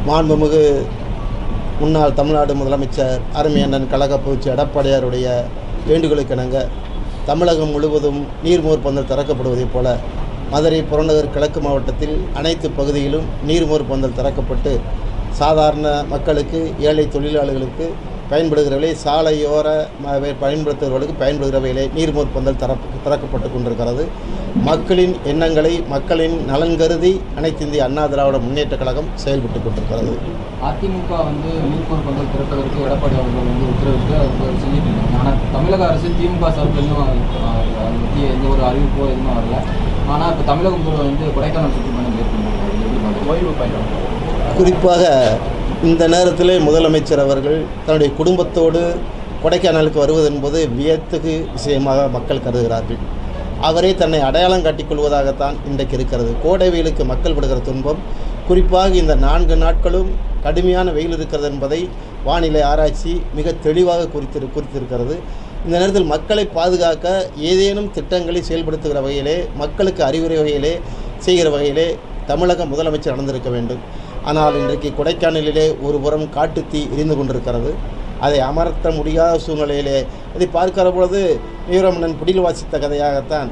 மாண்புமிகு முன்னாள் தமிழ்நாடு முதலமைச்சர் அருமையண்ணன் கழக பொதுச் எடப்பாடியாருடைய வேண்டுகோளுக்கிணங்க தமிழகம் முழுவதும் நீர்மோர் பந்தல் திறக்கப்படுவதைப் போல மதுரை புறநகர் கிழக்கு மாவட்டத்தில் அனைத்து பகுதியிலும் நீர்மோர் பந்தல் திறக்கப்பட்டு சாதாரண மக்களுக்கு, ஏழை தொழிலாளர்களுக்கு பயன்படுகிறவர்களே, சாலையோர பயன்படுத்துகிறவர்களுக்கு பயன்படுகிறவையிலே நீர்மோர் பந்தல் திறக்கப்பட்டு கொண்டிருக்கிறது. மக்களின் எண்ணங்களை, மக்களின் நலன் கருதி அனைத்து இந்திய அண்ணா திராவிட முன்னேற்ற கழகம் செயல்பட்டு கொண்டிருக்கிறது. அதிமுக நீர்மோர் பந்தல் திறப்பதற்கு எடப்பாடி அவர்கள் உத்தரவிட்டு செஞ்சுட்டு, ஆனால் தமிழக அரசு திமுக சார்பில் பற்றி எந்த ஒரு அறிவிப்போ எதுவும் வரல. ஆனால் இப்போ தமிழக முதல்வர் கொடைக்கானல் சுற்றுப்பயணம் மேற்கொண்டார். ஓய்வு பயணம் குறிப்பாக இந்த நேரத்தில் முதலமைச்சர் அவர்கள் தன்னுடைய குடும்பத்தோடு கொடைக்கானலுக்கு வருவது என்பது வியத்தகு விஷயமாக மக்கள் கருதுகிறார்கள். அவரே தன்னை அடையாளம் காட்டிக்கொள்வதாகத்தான் இன்றைக்கு இருக்கிறது. கோடை வெயிலுக்கு மக்கள் படுகிற துன்பம், குறிப்பாக இந்த 4 நாட்களும் கடுமையான வெயில் இருக்கிறது என்பதை வானிலை ஆராய்ச்சி மிக தெளிவாக குறித்திருக்கிறது. இந்த நேரத்தில் மக்களை பாதுகாக்க ஏதேனும் திட்டங்களை செயல்படுத்துகிற வகையிலே, மக்களுக்கு அறிவுரை வகையிலே செய்கிற வகையிலே தமிழக முதலமைச்சர் நடந்திருக்க வேண்டும். ஆனால் இன்றைக்கு கொடைக்கானலிலே ஒரு புறம் காட்டுத்தீ எரிந்து கொண்டிருக்கிறது. அதை அமர்த்த முடியாத சூழ்நிலையிலே அதை பார்க்கிற பொழுது வீரமன்னன் குடில் வாசித்த கதையாகத்தான்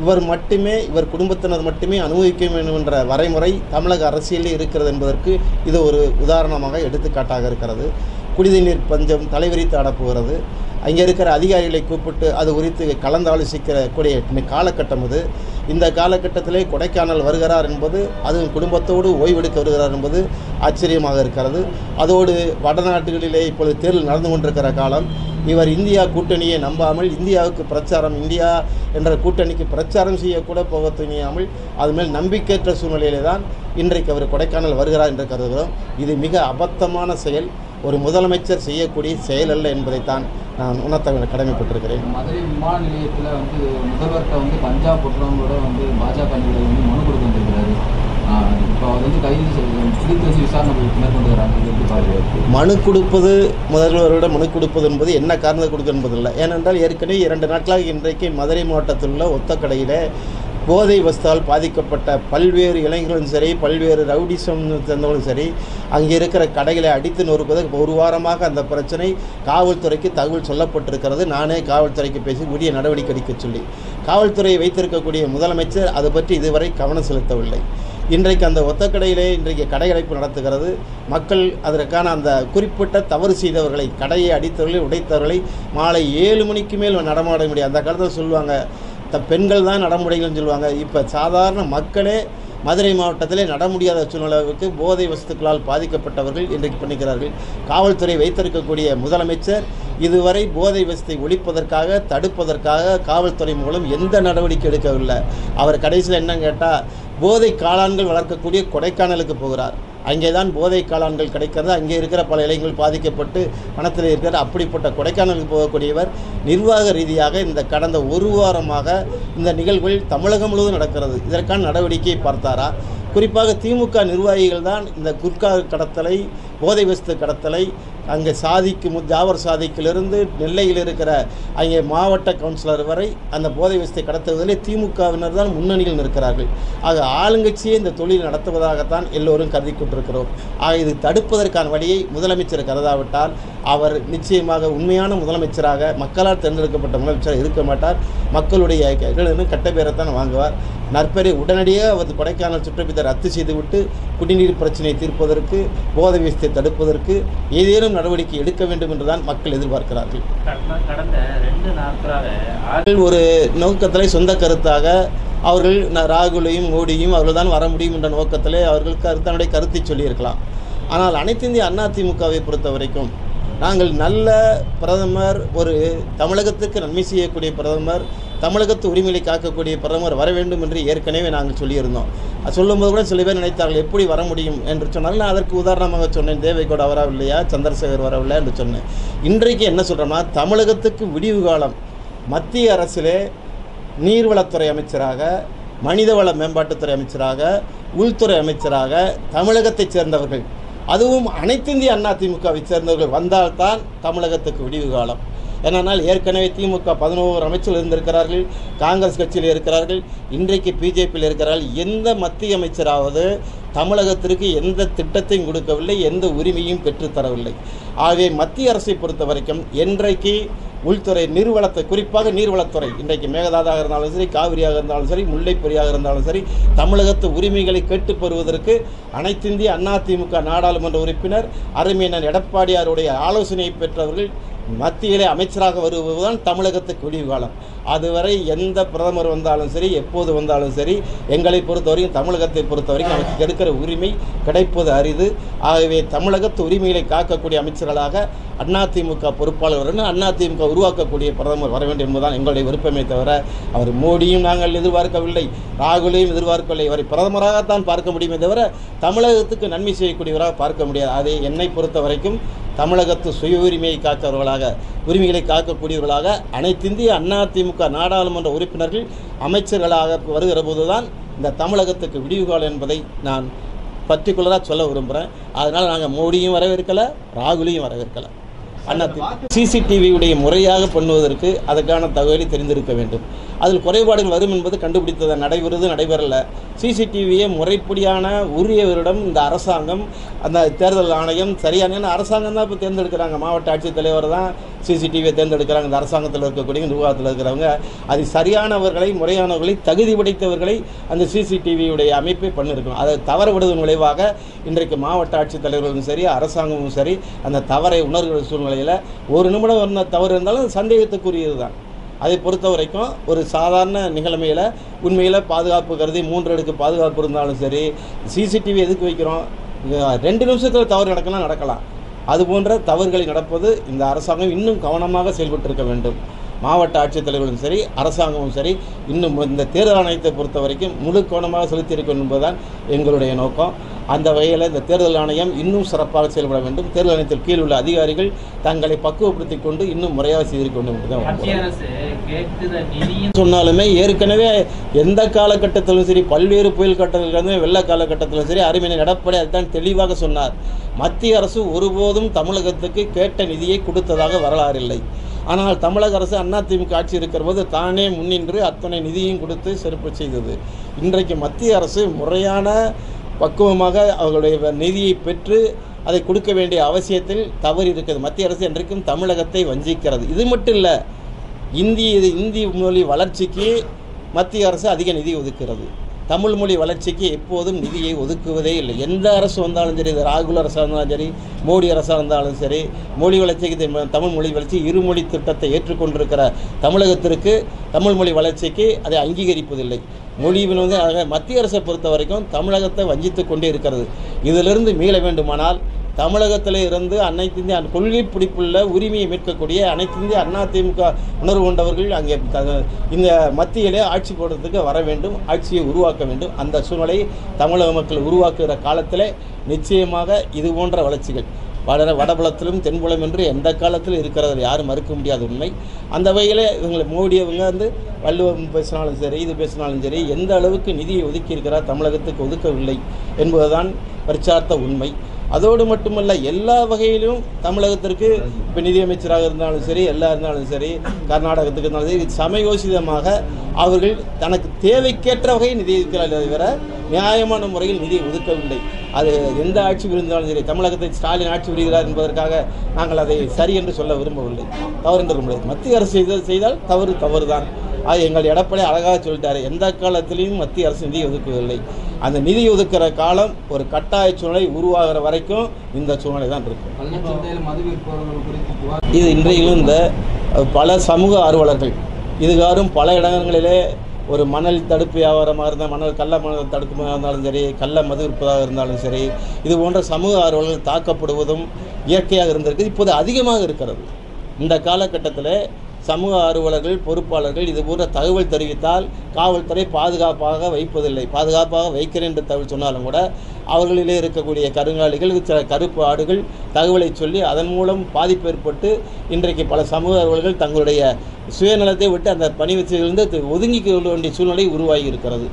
இவர் குடும்பத்தினர் மட்டுமே அனுபவிக்க வேண்டும் என்ற வரைமுறை தமிழக அரசியலில் இருக்கிறது என்பதற்கு இது ஒரு உதாரணமாக எடுத்துக்காட்டாக இருக்கிறது. குடிநீர் பஞ்சம் தலைவிரித்து அடப்புகிறது. அங்கே இருக்கிற அதிகாரிகளை கூப்பிட்டு அது குறித்து கலந்தாலோசிக்கக்கூடிய காலகட்டம் இது. இந்த காலகட்டத்திலே கொடைக்கானல் வருகிறார் என்பது, அதுவும் குடும்பத்தோடு ஓய்வெடுக்க வருகிறார் என்பது ஆச்சரியமாக இருக்கிறது. அதோடு வடநாட்டுகளிலே இப்பொழுது தேர்தல் நடந்து கொண்டிருக்கிற காலம். இவர் இந்தியா கூட்டணியை நம்பாமல், இந்தியாவுக்கு பிரச்சாரம், இந்தியா என்ற கூட்டணிக்கு பிரச்சாரம் செய்யக்கூட போக துணியாமல் அதுமேல் நம்பிக்கையற்ற சூழ்நிலையிலே தான் இன்றைக்கு அவர் கொடைக்கானல் வருகிறார் என்று கருதுகிறோம். இது மிக அபத்தமான செயல், ஒரு முதலமைச்சர் செய்யக்கூடிய செயல் அல்ல என்பதைத்தான் நான் உணர்த்த கடமைப்பட்டிருக்கிறேன். மதுரை விமான நிலையத்தில் முதல்வர்கிட்ட பஞ்சாப் புற்றவங்களோட பாஜக மனு கொடுக்க வந்திருக்கிறாரு. இப்போ அவர் கைது பிடித்து விசாரணை மேற்கொண்டுகிறாங்க. மனு கொடுப்பது, முதல்வரோட மனு கொடுப்பது என்பது என்ன காரணத்தை கொடுக்க என்பதில்லை. ஏனென்றால் ஏற்கனவே 2 நாட்களாக இன்றைக்கு மதுரை மாவட்டத்தில் உள்ள ஒத்தக்கடையில் போதை வஸ்தால் பாதிக்கப்பட்ட பல்வேறு இளைஞர்களும் சரி, பல்வேறு ரவுடிசம் சேர்ந்தவர்களும் சரி, அங்கே இருக்கிற கடைகளை அடித்து நொறுக்குவதற்கு ஒரு வாரமாக அந்த பிரச்சனை காவல்துறைக்கு தகவல் சொல்லப்பட்டிருக்கிறது. நானே காவல்துறைக்கு பேசி உரிய நடவடிக்கை எடுக்க சொல்லி காவல்துறையை வைத்திருக்கக்கூடிய முதலமைச்சர் அது பற்றி இதுவரை கவனம் செலுத்தவில்லை. இன்றைக்கு அந்த ஒத்தக்கடையிலே இன்றைக்கு கடையடைப்பு நடத்துகிறது. மக்கள் அதற்கான அந்த குறிப்பிட்ட தவறு செய்தவர்களை, கடையை அடித்தவர்களை, உடைத்தவர்களை மாலை 7 மணிக்கு மேல் நடமாட முடியாது. அந்த காலத்தில் சொல்லுவாங்க, பெண்கள் தான் நட முடியலன்னு சொல்லுவாங்க. இப்போ சாதாரண மக்களே மதுரை மாவட்டத்திலே நட முடியாத சூழ்நிலைக்கு போதை வஸ்துக்களால் பாதிக்கப்பட்டவர்கள் இன்றைக்கு பண்ணிக்கிறார்கள். காவல்துறை வைத்திருக்கக்கூடிய முதலமைச்சர் இதுவரை போதை வஸ்தை ஒழிப்பதற்காக, தடுப்பதற்காக காவல்துறை மூலம் எந்த நடவடிக்கை எடுக்கவில்லை. அவர் கடைசியில் என்ன கேட்டால், போதை காளான்கள் வளர்க்கக்கூடிய கொடைக்கானலுக்கு போகிறார். அங்கே தான் போதை காளான்கள் கிடைக்கிறது. அங்கே இருக்கிற பல இளைஞர்கள் பாதிக்கப்பட்டு பணத்தில் இருக்கிற அப்படிப்பட்ட கொடைக்கானலுக்கு போகக்கூடியவர் நிர்வாக ரீதியாக இந்த கடந்த 1 வாரமாக இந்த நிகழ்வுகள் தமிழகம் முழுவதும் நடக்கிறது. இதற்கான நடவடிக்கையை பார்த்தாரா? குறிப்பாக திமுக நிர்வாகிகள் தான் இந்த குட்கா கடத்தலை, போதை வஸ்து கடத்தலை, அங்கே ஜாவர் சாதிக்கிலிருந்து நெல்லையில் இருக்கிற அங்கே மாவட்ட கவுன்சிலர் வரை அந்த போதை வஸ்தை கடத்துவதிலே திமுகவினர் தான் முன்னணியில் நிற்கிறார்கள். ஆக ஆளுங்கட்சியை இந்த தொழில் நடத்துவதாகத்தான் எல்லோரும் கருதி கொண்டிருக்கிறோம். ஆக இது தடுப்பதற்கான வழியை முதலமைச்சர் கருதாவிட்டால் அவர் நிச்சயமாக உண்மையான முதலமைச்சராக, மக்களால் தேர்ந்தெடுக்கப்பட்ட முதலமைச்சராக இருக்க மாட்டார். மக்களுடைய கட்டப்பேரைத்தான் வாங்குவார். நற்பெறை உடனடியாக அவர் கொடைக்கானல் சுற்றுப்பயணத்தை ரத்து செய்துவிட்டு குடிநீர் பிரச்சனையை தீர்ப்பதற்கு, போதை வஸ்தை தடுப்பதற்கு ஏதேனும் நடவடிக்கை எடுக்க வேண்டும் என்றுதான் மக்கள் எதிர்பார்க்கிறார்கள். கடந்த 2 நாட்களாக ஒரு நோக்கத்திலே, சொந்த கருத்தாக அவர்கள் ராகுலையும் மோடியும் அவர்கள் தான் வர முடியும் என்ற நோக்கத்திலே அவர்கள் தன்னுடைய கருத்தை சொல்லியிருக்கலாம். ஆனால் அனைத்து இந்திய அண்ணா திமுகவை பொறுத்த வரைக்கும் நாங்கள் நல்ல பிரதமர், ஒரு தமிழகத்துக்கு நன்மை செய்யக்கூடிய பிரதமர், தமிழகத்து உரிமையை காக்கக்கூடிய பிரதமர் வர வேண்டும் என்று ஏற்கனவே நாங்கள் சொல்லியிருந்தோம். சொல்லும்போது கூட சில பேர் நினைத்தார்கள் எப்படி வர முடியும் என்று சொன்னால், நான் அதற்கு உதாரணமாக சொன்னேன், தேவேகவுடா வரவில்லையா, சந்திரசேகர் வரவில்லை என்று சொன்னேன். இன்றைக்கு என்ன சொல்கிறோம்னா, தமிழகத்துக்கு விடிவு காலம், மத்திய அரசிலே நீர்வளத்துறை அமைச்சராக, மனிதவள மேம்பாட்டுத்துறை அமைச்சராக, உள்துறை அமைச்சராக தமிழகத்தைச் சேர்ந்தவர்கள், அதுவும் அனைத்து இந்திய அண்ணா திமுகவை சேர்ந்தவர்கள் வந்தால்தான் தமிழகத்துக்கு விடிவு காலம். ஏனென்றால் ஏற்கனவே திமுக 11 அமைச்சர்கள் இருந்திருக்கிறார்கள், காங்கிரஸ் கட்சியில் இருக்கிறார்கள், இன்றைக்கு பிஜேபியில் இருக்கிறார்கள். எந்த மத்திய அமைச்சராவது தமிழகத்திற்கு எந்த திட்டத்தையும் கொடுக்கவில்லை, எந்த உரிமையும் பெற்றுத்தரவில்லை. ஆகவே மத்திய அரசை பொறுத்த வரைக்கும் என்றைக்கு உள்துறை நீர்வளத்தை, குறிப்பாக நீர்வளத்துறை, இன்றைக்கு மேகதாதாக இருந்தாலும் சரி, காவிரியாக இருந்தாலும் சரி, முல்லைப்பெரியாக இருந்தாலும் சரி, தமிழகத்து உரிமைகளை கேட்டுப் பெறுவதற்கு அனைத்திந்திய அதிமுக நாடாளுமன்ற உறுப்பினர் அருமையண்ணன் எடப்பாடியாருடைய ஆலோசனையை பெற்றவர்கள் மத்தியிலே அமைச்சராக வருவதுதான் தமிழகத்துக்கு விடிவு காலம். அதுவரை எந்த பிரதமர் வந்தாலும் சரி, எப்போது வந்தாலும் சரி, எங்களை பொறுத்தவரைக்கும், தமிழகத்தை பொறுத்தவரைக்கும் நமக்கு கிடைக்கிற உரிமை கிடைப்பது அரிது. ஆகவே தமிழகத்து உரிமைகளை காக்கக்கூடிய அமைச்சர்களாக அதிமுக பொறுப்பாளர், அதிமுக உருவாக்கக்கூடிய பிரதமர் வர வேண்டும் என்பதுதான் எங்களுடைய விருப்பமே தவிர, அவர் மோடியும் நாங்கள் எதிர்பார்க்கவில்லை, ராகுலையும் எதிர்பார்க்கவில்லை. அவரை பிரதமராகத்தான் பார்க்க முடியுமே தவிர தமிழகத்துக்கு நன்மை செய்யக்கூடியவராக பார்க்க முடியாது. அதை என்னை பொறுத்த வரைக்கும் தமிழகத்து சுய உரிமையை காக்கிறவர்களாக, உரிமைகளை காக்கக்கூடியவர்களாக அனைத்திந்திய அதிமுக நாடாளுமன்ற உறுப்பினர்கள் அமைச்சர்களாக வருகிற போதுதான் இந்த தமிழகத்துக்கு விடிவு காலம் என்பதை நான் பர்டிகுலராக சொல்ல விரும்புகிறேன். அதனால் நாங்கள் மோடியும் வரவேற்கலை, ராகுலையும் வரவேற்கலை. சிசிடிவியுடைய முறையாக பண்ணுவதற்கு அதற்கான தகவலை தெரிந்திருக்க வேண்டும். அதில் குறைபாடுகள் வரும் என்பது கண்டுபிடித்தது நடைபெறலை. சிசிடிவியை முறைப்படியான உரியவரிடம் இந்த அரசாங்கம், அந்த தேர்தல் ஆணையம் சரியான அரசாங்கம் தான் இப்போ தேர்ந்தெடுக்கிறாங்க. மாவட்ட ஆட்சித்தலைவர் தான் சிசிடிவியை தேர்ந்தெடுக்கிறாங்க. இந்த அரசாங்கத்தில் இருக்கக்கூடிய நிர்வாகத்தில் இருக்கிறவங்க அது சரியானவர்களை, முறையானவர்களை, தகுதி படைத்தவர்களை அந்த சிசிடிவியுடைய அமைப்பை பண்ணியிருக்கணும். அதை தவற விடுவதன் விளைவாக இன்றைக்கு மாவட்ட ஆட்சித்தலைவர்களும் சரி, அரசாங்கமும் சரி, அந்த தவறை உணர்கிற சூழ்நிலையில் ஒரு நிமிடம் தவறு இருந்தாலும் சந்தேகத்துக்குரியது தான். அதை பொறுத்த வரைக்கும் ஒரு சாதாரண நிகழ்மையில் உண்மையில் பாதுகாப்பு கருதி 3 அடுக்கு பாதுகாப்பு இருந்தாலும் சரி, சிசிடிவி எதுக்கு வைக்கிறோம்? 2 நிமிஷத்தில் தவறு நடக்கலாம். அதுபோன்ற தவறுகளை நடப்பது இந்த அரசாங்கம் இன்னும் கவனமாக செயல்பட்டிருக்க வேண்டும். மாவட்ட ஆட்சித்தலைவர்களும் சரி, அரசாங்கமும் சரி, இன்னும் இந்த தேர்தல் ஆணையத்தை பொறுத்த வரைக்கும் முழு கவனமாக செலுத்தியிருக்கும் என்பதுதான் எங்களுடைய நோக்கம். அந்த வகையில் இந்த தேர்தல் ஆணையம் இன்னும் சிறப்பாக செயல்பட வேண்டும். தேர்தல் ஆணையத்தில் கீழ் உள்ள அதிகாரிகள் தங்களை பக்குவப்படுத்தி கொண்டு இன்னும் முறையாக செய்திருக்க வேண்டும் என்பதுதான் சொன்னாலுமே, ஏற்கனவே எந்த காலகட்டத்திலும் சரி, பல்வேறு புயல் கட்டத்திலும் வெள்ள காலகட்டத்திலும் சரி, அருமையண்ணன் எடப்பாடி அதுதான் தெளிவாக சொன்னார். மத்திய அரசு ஒருபோதும் தமிழகத்துக்கு கேட்ட நிதியை கொடுத்ததாக வரலாறு இல்லை. ஆனால் தமிழக அரசு அதிமுக ஆட்சி இருக்கிற போது தானே முன்னின்று அத்தனை நிதியும் கொடுத்து சிறப்பு செய்தது. இன்றைக்கு மத்திய அரசு முறையான பக்குவமாக அவர்களுடைய நிதியை பெற்று அதை கொடுக்க வேண்டிய அவசியத்தில் தவறு இருக்குது. மத்திய அரசு இன்றைக்கும் தமிழகத்தை வஞ்சிக்கிறது. இது மட்டும் இல்லை, இந்தி மொழி வளர்ச்சிக்கு மத்திய அரசு அதிக நிதி ஒதுக்கிறது. தமிழ் மொழி வளர்ச்சிக்கு எப்போதும் நிதியை ஒதுக்குவதே இல்லை. எந்த அரசு வந்தாலும் சரி, இது ராகுல் அரசாக இருந்தாலும் சரி, மோடி அரசாக இருந்தாலும் சரி, மொழி வளர்ச்சிக்கு, தமிழ் மொழி வளர்ச்சி, இருமொழி திட்டத்தை ஏற்றுக்கொண்டிருக்கிற தமிழகத்திற்கு தமிழ் மொழி வளர்ச்சிக்கு அதை அங்கீகரிப்பதில்லை. மொழியில் மத்திய அரசை பொறுத்த வரைக்கும் தமிழகத்தை வஞ்சித்து கொண்டே இருக்கிறது. இதிலிருந்து மீள வேண்டுமானால் தமிழகத்தில் இருந்து அனைத்திந்திய கொள்கை பிடிப்புள்ள உரிமையை மீட்கக்கூடிய அனைத்திந்திய அதிமுக உணர்வு கொண்டவர்கள் அங்கே இந்த மத்தியிலே ஆட்சி போடுறதுக்கு வர வேண்டும், ஆட்சியை உருவாக்க வேண்டும். அந்த சூழ்நிலையை தமிழக மக்கள் உருவாக்குகிற காலத்தில் நிச்சயமாக இது போன்ற வளர்ச்சிகள் வடபுலத்திலும் தென்புலம் என்று எந்த காலத்தில் இருக்கிறது யாரும் மறுக்க முடியாத உண்மை. அந்த வகையில் இவங்களை மோடி வள்ளுவம் பேசினாலும் சரி, இது பேசினாலும் சரி, எந்த அளவுக்கு நிதியை ஒதுக்கி இருக்கிறார் தமிழகத்துக்கு ஒதுக்கவில்லை என்பதுதான் பரிச்சார்த்த உண்மை. அதோடு மட்டுமல்ல, எல்லா வகையிலும் தமிழகத்திற்கு இப்போ நிதியமைச்சராக இருந்தாலும் சரி, எல்லா இருந்தாலும் சரி, கர்நாடகத்துக்கு இருந்தாலும் சரி, சமயோசிதமாக அவர்கள் தனக்கு தேவைக்கேற்ற வகையில் நிதி ஒதுக்கிறார்களே தவிர நியாயமான முறையில் நிதியை ஒதுக்கவில்லை. அது எந்த ஆட்சி இருந்தாலும் சரி, தமிழகத்தை ஸ்டாலின் ஆட்சி புரிகிறார் என்பதற்காக நாங்கள் அதை சரி என்று சொல்ல விரும்பவில்லை, தவறு என்று முடியாது. மத்திய அரசு செய்தால் தவறு தான். அது எங்கள் எடப்பாடி அழகாக சொல்லிட்டார், எந்த காலத்திலையும் மத்திய அரசு நிதி ஒதுக்குவதில்லை. அந்த நிதி ஒதுக்கிற காலம் ஒரு கட்டாய சூழ்நிலை உருவாகிற வரைக்கும் இந்த சூழ்நிலை தான் இருக்கும். இது இன்றையிலும் இந்த பல சமூக ஆர்வலர்கள் இதுகாரும் பல இடங்களிலே ஒரு மணல் தடுப்பு வியாபாரமாக இருந்தால், கள்ள மணல் தடுப்பு இருந்தாலும் சரி, கள்ள மது விற்பதாக இருந்தாலும் சரி, இது போன்ற சமூக ஆர்வலர்கள் தாக்கப்படுவதும் இயற்கையாக இருந்திருக்கு. இப்போது அதிகமாக இருக்கிறது. இந்த காலகட்டத்தில் சமூக ஆர்வலர்கள், பொறுப்பாளர்கள் இது போன்ற தகவல் தெரிவித்தால் காவல்துறை பாதுகாப்பாக வைப்பதில்லை. பாதுகாப்பாக வைக்கிறேன் என்று தகவல் சொன்னாலும் கூட அவர்களிலே இருக்கக்கூடிய கருங்காலிகள், சில கருப்பு ஆடுகள் தகவலை சொல்லி அதன் மூலம் பாதிப்பு ஏற்பட்டு இன்றைக்கு பல சமூக ஆர்வலர்கள் தங்களுடைய சுயநலத்தை விட்டு அந்த பணி வச்சிலிருந்து ஒதுங்கி கொள்ள வேண்டிய சூழ்நிலை உருவாகி இருக்கிறது.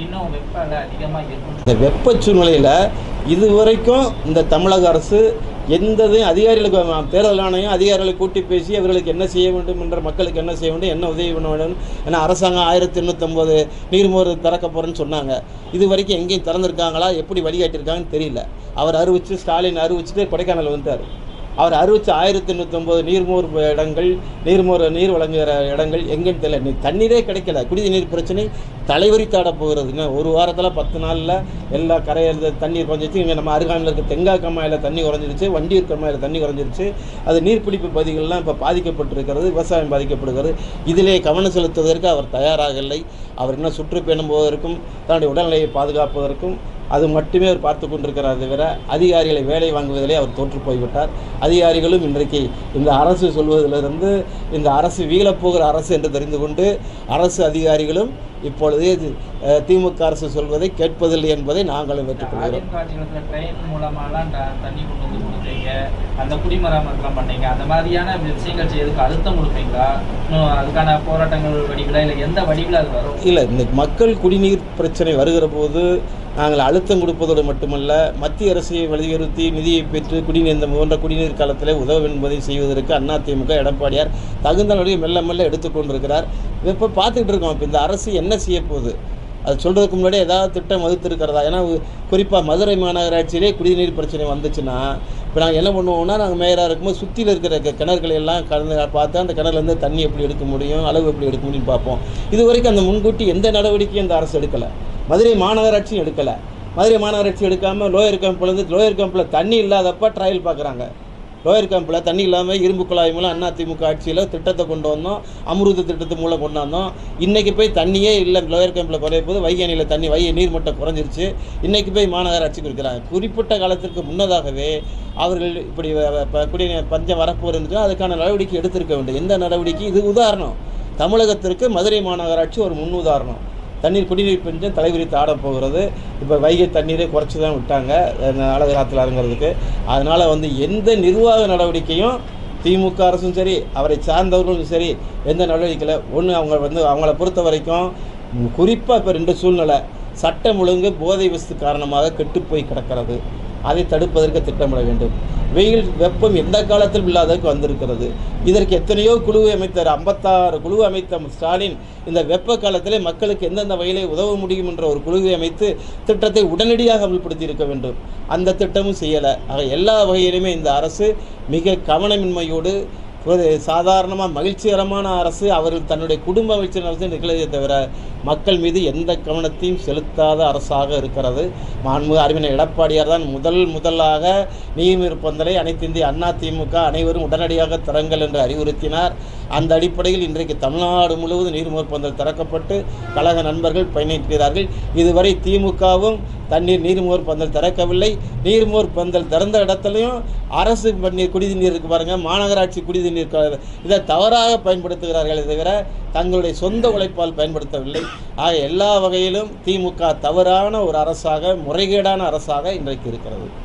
இந்த வெப்ப சூழ்நிலையில் இதுவரைக்கும் இந்த தமிழக அரசு எந்ததையும் அதிகாரிகளுக்கு தேர்தல் ஆணையம் அதிகாரிகளை கூட்டி பேசி அவர்களுக்கு என்ன செய்ய வேண்டும் என்ற மக்களுக்கு என்ன செய்ய வேண்டும், என்ன உதவி பண்ண வேண்டும். ஏன்னா அரசாங்கம் 1809 நீர்மோர் திறக்க போகிறேன்னு சொன்னாங்க. இது வரைக்கும் எங்கேயும் திறந்துருக்காங்களா, எப்படி வழிகாட்டியிருக்காங்கன்னு தெரியல. அவர் அறிவிச்சு, ஸ்டாலின் அறிவிச்சுட்டு கொடைக்கானல் வந்துட்டார். அவர் அறிவிச்ச 1809 நீர்மோர் இடங்கள், நீர் வழங்குகிற இடங்கள் எங்கேன்னு தெரியல. தண்ணீரே கிடைக்கல. குடிநீர் பிரச்சனை தலைவரித்தாட போகிறதுங்க. ஒரு வாரத்தில் 10 நாளில் எல்லா கரையில் தண்ணீர் குறைஞ்சிச்சு. இங்கே நம்ம அருகாமையில் இருக்க தெங்கா கம்மாயில் தண்ணி குறைஞ்சிருச்சு, வண்டியூர் கம்மாயில் தண்ணி குறைஞ்சிருச்சு. அது நீர்பிடிப்பு பகுதிகள்லாம் இப்போ பாதிக்கப்பட்டிருக்கிறது, விவசாயம் பாதிக்கப்படுகிறது. இதிலே கவனம் செலுத்துவதற்கு அவர் தயாராகவில்லை. அவர் இன்னும் சுற்றுப்பயணம் போவதற்கும் தன்னுடைய உடல்நிலையை பாதுகாப்பதற்கும் அது மட்டுமே அவர் பார்த்து கொண்டிருக்கிறார் தவிர அதிகாரிகளை வேலை வாங்குவதிலே அவர் தோற்று போய்விட்டார். அதிகாரிகளும் இன்றைக்கு இந்த அரசு சொல்வதிலிருந்து இந்த அரசு வீழப்போகிற அரசு என்று தெரிந்து கொண்டு அரசு அதிகாரிகளும் இப்பொழுது திமுக அரசு சொல்வதை கேட்பதில்லை என்பதை நாங்களும் ஏற்றுக்கொள்கிறோம். ட்ரெயின் மூலமாலாம் தண்ணி கொண்டு வந்து கொடுத்தீங்க, அந்த குடிமராமத்துலாம் பண்ணீங்க, அந்த மாதிரியான விஷயங்கள் செய்யறதுக்கு அழுத்தம் கொடுப்பீங்களா? இன்னும் அதுக்கான போராட்டங்கள் வடிவில் இல்லை எந்த வடிவில் அது வரும்? இல்லை, இந்த மக்கள் குடிநீர் பிரச்சனை வருகிற போது நாங்கள் அழுத்தம் கொடுப்பதோடு மட்டுமல்ல, மத்திய அரசை வலியுறுத்தி நிதியை பெற்று குடிநீர் இந்த போன்ற குடிநீர் காலத்தில் உதவும் என்பதை செய்வதற்கு அதிமுக எடப்பாடியார் தகுந்த நிலையை மெல்ல மெல்ல எடுத்துக்கொண்டிருக்கிறார். இப்போ பார்த்துக்கிட்டு இருக்கோம். இப்போ இந்த அரசு என்ன செய்ய போகுது அது சொல்கிறதுக்கு முன்னாடி ஏதாவது திட்டம் வகுத்திருக்கிறதா? ஏன்னா குறிப்பாக மதுரை மாநகராட்சியிலே குடிநீர் பிரச்சனை வந்துச்சுன்னா இப்போ நாங்கள் என்ன பண்ணுவோம்னா, நாங்கள் மேயராக இருக்கும்போது சுற்றியில் இருக்கிற கிணறுகளை எல்லாம் கலந்து பார்த்து அந்த கிணறுலேருந்து தண்ணி எப்படி எடுக்க முடியும், அளவு எப்படி எடுக்க முடியும்னு பார்ப்போம். இது வரைக்கும் அந்த முன்கூட்டி எந்த நடவடிக்கையும் இந்த அரசு எடுக்கலை. மதுரை மாநகராட்சியும் எடுக்கலை. மதுரை மாநகராட்சி எடுக்காமல் லோயர் கேம்பில் தண்ணி இல்லாதப்போ ட்ரையல் பார்க்குறாங்க. லோயர் கேம்பில் தண்ணி இல்லாமல் இரும்பு குழாய் மூலம் அதிமுக ஆட்சியில் திட்டத்தை கொண்டு வந்தோம், அமிர்த திட்டத்து மூலம் கொண்டு வந்தோம். இன்றைக்கி போய் தண்ணியே இல்லை, லோயர் கேம்பில் குறைய போது வைகை அணையில் தண்ணி நீர்மட்டம் குறைஞ்சிருச்சு. இன்றைக்கி போய் மாநகராட்சிக்கு இருக்கிறாங்க. குறிப்பிட்ட காலத்திற்கு முன்னதாகவே அவர்கள் இப்படி குடிநீர் பஞ்சம் வரப்போர் இருந்துச்சுன்னா அதுக்கான நடவடிக்கை எடுத்திருக்க வேண்டும். எந்த நடவடிக்கை? இது உதாரணம். தமிழகத்திற்கு மதுரை மாநகராட்சி ஒரு முன் உதாரணம். குடிநீர் பஞ்சம் தலைவிரித்து ஆடப்போகிறது. இப்போ வைகை தண்ணீரை குறைச்சி தான் விட்டாங்க அழகு காற்றுல இறங்குறதுக்கு. அதனால் எந்த நிர்வாக நடவடிக்கையும் திமுக அரசும் சரி, அவரை சார்ந்தவர்களும் சரி, எந்த நடவடிக்கையில் ஒன்று அவங்கள பொறுத்த வரைக்கும் குறிப்பாக இப்போ 2 சூழ்நிலை. சட்டம் ஒழுங்கு போதை வஸ்து காரணமாக கெட்டுப்போய் கிடக்கிறது. அதை தடுப்பதற்கு திட்டமிட வேண்டும். வெயில் வெப்பம் எந்த காலத்திலும் இல்லாததற்கு வந்திருக்கிறது. இதற்கு எத்தனையோ குழுவை அமைத்தார். 56 குழுவை அமைத்த ஸ்டாலின் இந்த வெப்ப காலத்திலே மக்களுக்கு எந்தெந்த வகையிலே உதவ முடியும் என்ற ஒரு குழுவை அமைத்து திட்டத்தை உடனடியாக அமல்படுத்தி இருக்க வேண்டும். அந்த திட்டமும் செய்யலை. ஆக எல்லா வகையிலுமே இந்த அரசு மிக கவனமின்மையோடு ஒரு சாதாரணமாக மகிழ்ச்சிகரமான அரசு, அவர்கள் தன்னுடைய குடும்ப அமைச்சர் அரசு நிகழ்ச்சியை தவிர மக்கள் மீது எந்த கவனத்தையும் செலுத்தாத அரசாக இருக்கிறது. மாண்புமிகு அறிஞர் எடப்பாடியார் தான் முதலாக நீர்மோர் பந்தலை அனைத்து இந்திய அதிமுக அனைவரும் உடனடியாக திறங்கள் என்று அறிவுறுத்தினார். அந்த அடிப்படையில் இன்றைக்கு தமிழ்நாடு முழுவதும் நீர்மோர் பந்தல் திறக்கப்பட்டு கழக நண்பர்கள் பயணிக்கிறார்கள். இதுவரை திமுகவும் நீர்மோர் பந்தல் திறக்கவில்லை. நீர்மோர் பந்தல் திறந்த இடத்துலையும் அரசு குடிநீர் இருக்கு பாருங்க, மாநகராட்சி குடிநீர் இதை தவறாக பயன்படுத்துகிறார்கள் தவிர தங்களுடைய சொந்த உழைப்பால் பயன்படுத்தவில்லை. ஆக எல்லா வகையிலும் திமுக தவறான ஒரு அரசாக, முறைகேடான அரசாக இன்றைக்கு இருக்கிறது.